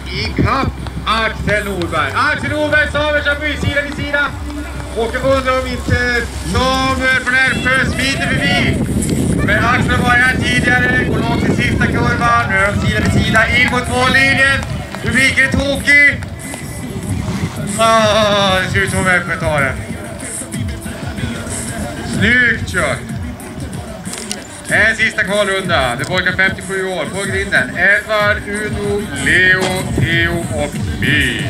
i kapp Axel Norberg. Axel Norberg, Samersson, sida vid sida. Åker undrar om inte Samuel från Älvsjö smiter förbi. Men Axel var här tidigare, går långt till sista kurvan. Nu är de sida vid sida in mot mållinjen. Publiken är tokig. Det ser ut som om Älvsjö tar den. Snyggt kört. En sista kvalrunda. Det pojkar 57 år på grinden. Edvard, Udo, Leo, Theo och My.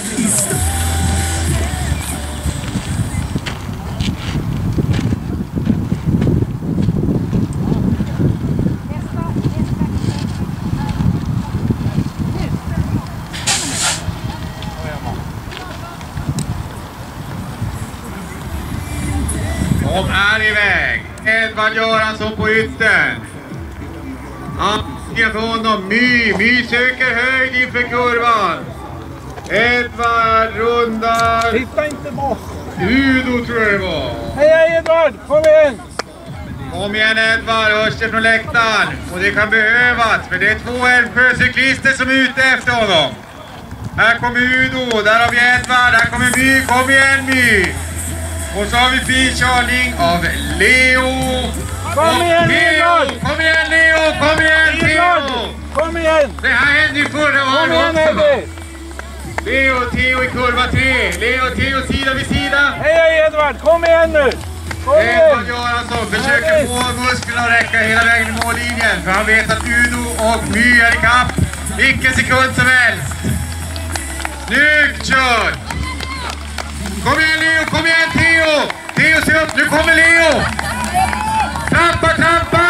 De är iväg. Edvard Göransson på ytten. Ansikten för honom. My söker höjd inför kurvan. Edvard rundar. Titta inte bort. Udo tror jag det var. Hej Edvard, kom igen. Kom igen Edvard, hörs det från läktaren. Och det kan behövas, för det är 2 Älvsjöcyklister som är ute efter honom. Här kommer Udo, där har vi Edvard, här kommer My. Kom igen My. Och så har vi finkörning av Leo. Kom igen Leo! Kom igen Leo! Kom igen Theo! Kom igen! Det här hände ju förra Kom igen också. Eddie! Leo och Theo i kurva 3. Leo och Theo sida vid sida. Hej Edvard, kom igen nu! Kom igen! Edvard Göransson försöker få musklerna att räcka hela vägen i mållinjen. För han vet att Udo och My är i kapp. Vilken sekund som helst. Snyggt kört! Kom igen Leo, kom igen Theo! Theo ser upp, nu kommer Leo! Trampa!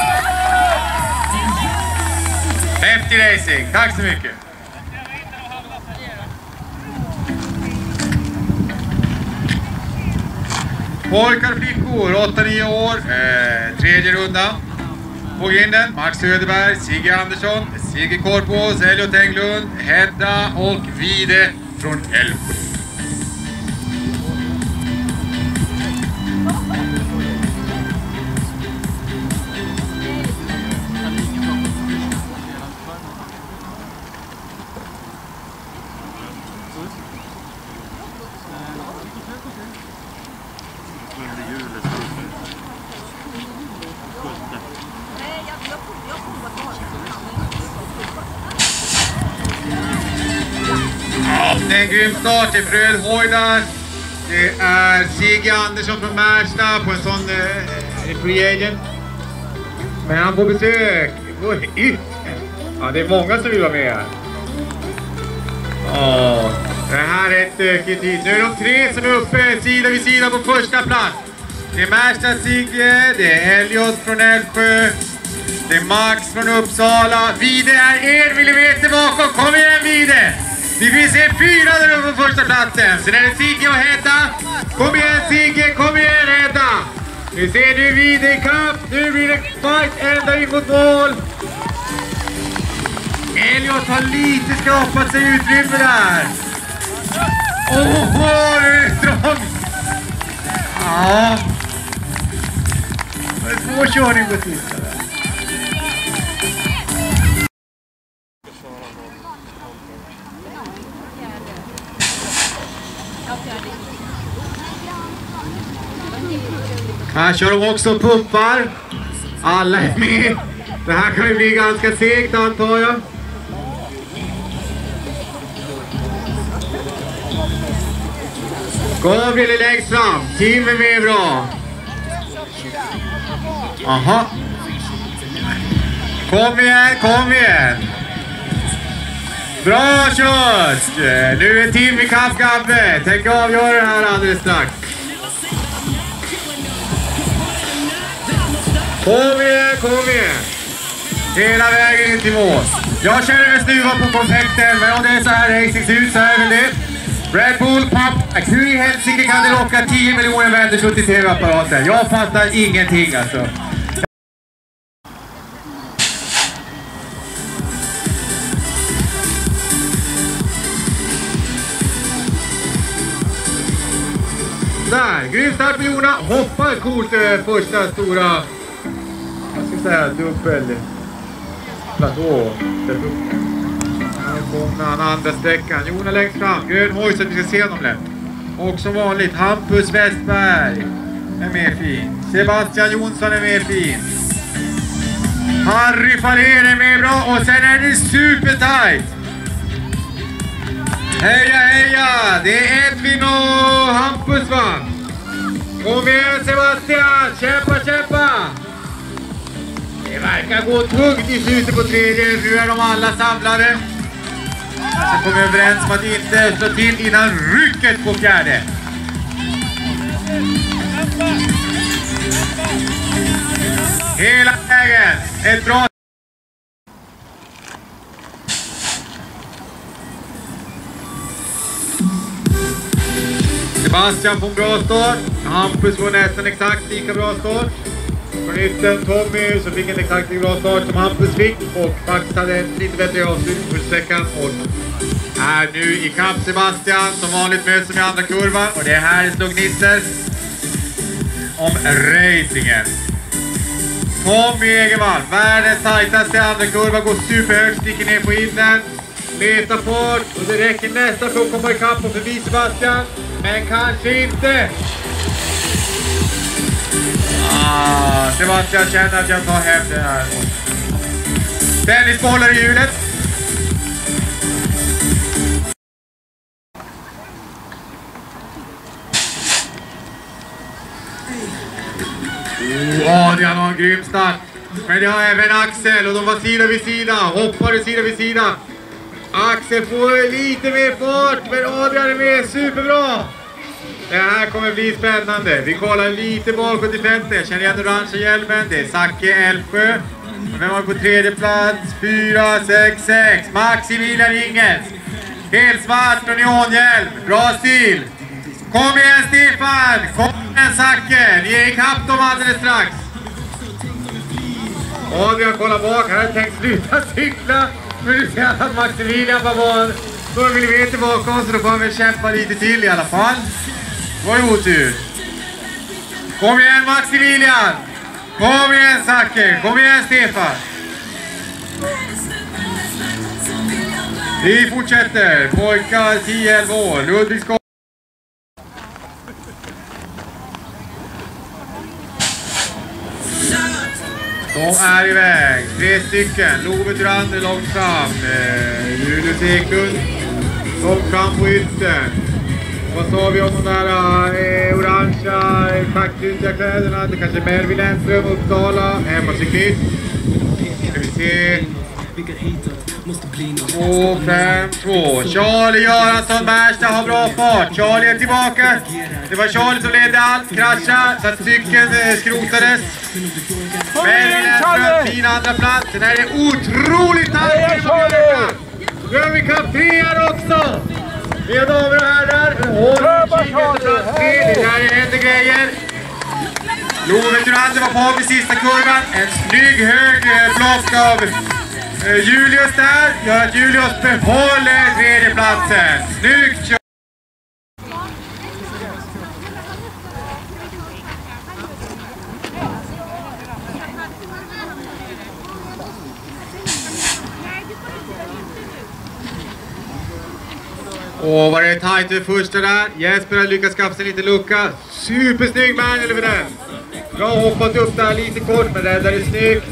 Häftig racing, tack så mycket! Pojkar och flickor, 8-9 år, tredje runda. På grinden, Max Söderberg, Sigge Andersson, Sigge Korpås, Elliot Englund, Hedda och Vide från Älvsjö. Det är en grym start i Frödhojda. Det är Sigge Andersson från Märsta på en sån free agent. Men han får besök. Ja, det är många som vill vara med här. Det här är ett stökigt tid. Nu är de 3 som är uppe sida vid sida på första plats. Det är Märsta Sigge, det är Elliot från Älvsjö, det är Max från Uppsala. Vide är 1 millimeter bakom. Kom igen Vide! Vi vill se 4 där uppe på första platsen. Sen är det Sigge och Hedda. Kom igen Sigge, kom igen Hedda. Nu ser du Vide i kapp. Nu blir det fight ända in mot mål. Elliot har lite skrapat sig utrymme där. Åh, det är strångt. Ja. Det är svår körning på sista där. Här kör de också pumpar. Alla är med. Det här kan ju bli ganska segt antar jag. Gabriel är längst fram. Tim är med bra. Aha. Kom igen, kom igen. Bra kört. Nu är Tim i kapp Gabbe. Tänk avgöra det här alldeles strax. Kom igen, kom igen. Hela vägen in till mål. Jag känner en snuva på konfekten, men om det är så här racing ser ut så är väl det. Red Bull Pump. Hur i helsike kan det locka 10 miljoner människor till tv-apparaten? Jag fattar ingenting alltså. Där, grym start på Jona. Hoppar coolt första stora, jag ska säga dubbel platå. Konan andra sträckan. Jona längst fram. Grön hoj så att vi ska se honom lätt. Och som vanligt Hampus Westberg är med fin. Sebastian Jonsson är med fin. Harry Fahlén är med bra. Och sen är det supertight. Heja, heja! Det är Edvin och Hampus, va? Kom igen, Sebastian! Kämpa, kämpa! Det verkar gå tungt i slutet på tredje. Nu är de alla samlade. Så kommer vi överens om att inte slå till innan rycket på fjärde. Hela vägen. Ett bra... Sebastian får en bra start. Hampus får nästan exakt lika bra start. Från ytten Tommy så fick en exakt lika bra start som Hampus fick. Och faktiskt hade en lite bättre avslutning på sträckan. Och är nu i kamp Sebastian. Som vanligt möts som i andra kurvan. Och det är här det slog gnisser om racingen. Tommy Egervall, världens tajtaste andra kurva. Går superhögt, sticker ner på innan. Letar fart och det räcker nästan för att komma i kamp och förbi Sebastian. Men kanske inte. Sebastian känner att jag tar hem det här. Tennisbollar i hjulet. Adrian har en grym start. Men det har även Axel och de var sida vid sida. Hoppade sida vid sida. Axel får lite mer fart, men Adrian är med superbra. Det här kommer bli spännande. Vi kollar lite bakåt i fältet. Jag känner igen orange hjälmen. Det är Zacke Älvsjö. Vem var på tredje plats? 4-6-6. Maximilian Ingels. Helt svart och neonhjälm. Bra stil. Kom igen Stefan. Kom igen Zacke. Ni är i kapp dem alldeles strax. Adrian kollar bak. Han hade tänkt sluta cykla. Men du ser att Maximilian var några millimeter bakom, så då får han väl kämpa lite till i alla fall. Det var ju otur. Kom igen Maximilian! Kom igen Zacke! Kom igen Stefan! Vi fortsätter. Pojkar 10-11 år. Ludvig Skål. De är iväg. 3 stycken. Love Durander långt fram. Julius Eklund långt fram på ytten. Vad sa vi om de där orangea schacktyntiga kläderna? Det kanske är Melvin Lennström, Uppsala. Hemmacyklist. Ska vi se. 2-5-2. Charlie Göransson Märsta har bra fart. Charlie är tillbaka. Det var Charlie som ledde allt. Kraschade så att cykeln skrotades. Melvin Lennström, fin andra plats. Den här är otroligt tajt. Nu har vi kaptener också. Mina damer och herrar. Det här händer grejer. Love Durander var på vid sista kurvan. En snygg hög block av Julius där. Gör att Julius behåller tredjeplatsen. Snyggt kört. Åh, vad det är tajt i första där. Jesper har lyckats skaffa sig lite lucka. Supersnygg manual över den. Bra hoppat upp där lite kort, men räddar det snyggt.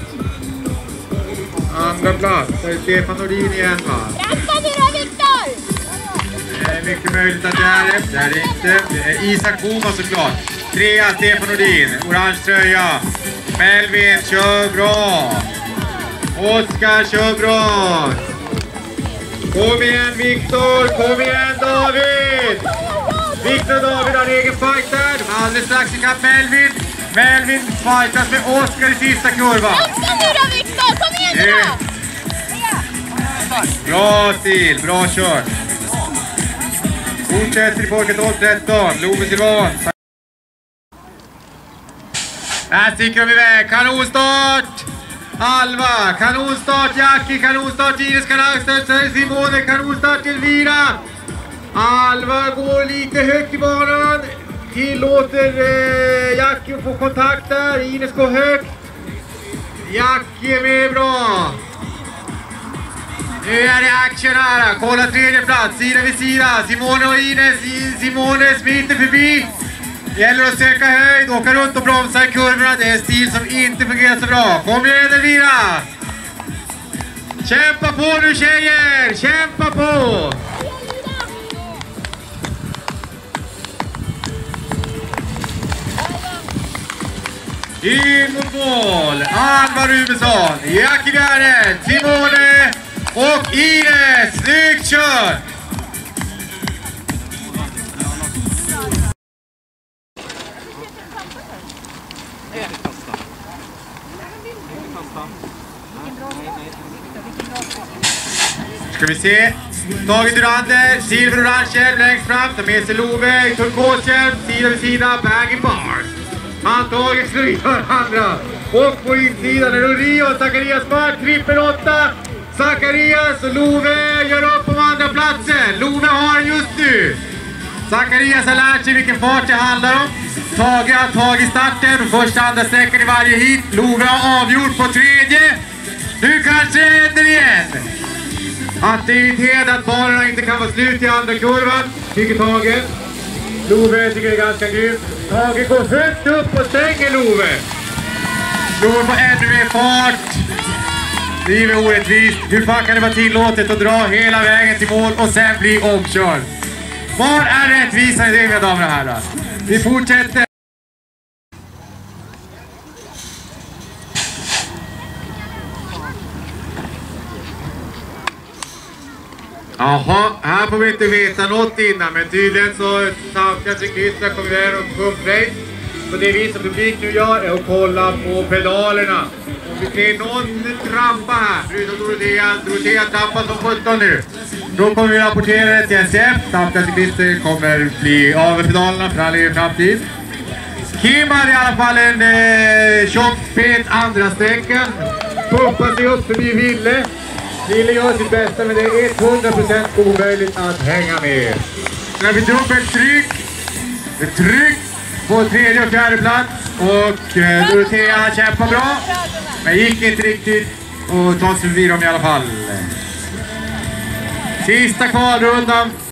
Andra plats. Där är Stefan Nordin igen, va? Rätta nu då, Viktor! Det är mycket möjligt att det är det. Det är det inte. Det är Isak Boman såklart. 3 Stefan Nordin. Orange tröja. Melvin kör bra. Oskar kör bra. Kom igen Viktor, kom igen David! Viktor och David har en egen fight där. De är alldeles strax i kapp Melvin. Melvin fightas med Oskar i sista kurvan. Rätta nu då Viktor, kom igen då! Bra stil, bra kört. Fortsätter i pojket 12-13, Love Silvan. Här sticker de iväg, kanonstart! Alva, kanonstart Jackie, kanonstart Ines, kanonstart Simone, kanonstart Elvira. Alva går lite högt i banan. Tillåter Jackie att få kontakt där. Ines går högt. Jackie är med bra. Nu är det action här. Kolla tredje plats, sida vid sida. Simone och Ines. Simone smiter förbi. Det gäller att söka höjd, åka runt och bromsa i kurvorna. Det är en stil som inte fungerar så bra. Kom igen Elvira! Kämpa på nu tjejer! Kämpa på! In mot mål! Alva Rubensson, Jackie Bjärren, Simone och Ines. Snyggt kört! Ska vi se. Tage Durander, silver och orange hjälm längst fram. Ta med sig Love, turkoshjälm, sida vid sida, bag bars. Handtaget slår in varandra. Och på insidan är det Rio och Zacharias Mark, trippel 8. Zacharias och Love gör upp på andra platsen. Love har just nu. Zacharias har lärt sig vilken fart det handlar om. Tage har tagit starten, första andra sträckan i varje hit. Love har avgjort på tredje. Nu kanske det händer igen. Att det är irriterande att banorna inte kan vara slut i andra kurvan, tycker Tage. Love tycker det är ganska grymt. Tage går högt upp och stänger Love. Love får ännu mer fart. Det är orättvist. Hur fan kan det vara tillåtet att dra hela vägen till mål och sen bli omkörd? Var är rättvisan i det, mina damer och herrar? Vi fortsätter. Jaha, här får vi inte veta något innan, men tydligen så samtliga cyklister kommer där och pumprace. Så det vi som publik nu gör är att kolla på pedalerna. Om vi ser någon trampa här, förutom Dorotea trampar som 17 nu. Då kommer vi rapportera det till SF. Samtliga cyklister kommer bli av med pedalerna för all er framtid. Kim hade i alla fall en tjockpet andra sträcka. Pumpar sig upp förbi Ville. Ville gör sitt bästa, men det är 100% omöjligt att hänga med. Sen har vi dubbelt tryck. Ett tryck på tredje och fjärde plats. Och Dorotea kämpar bra. Men gick inte riktigt och tar sig förbi dem i alla fall. Sista kvalrundan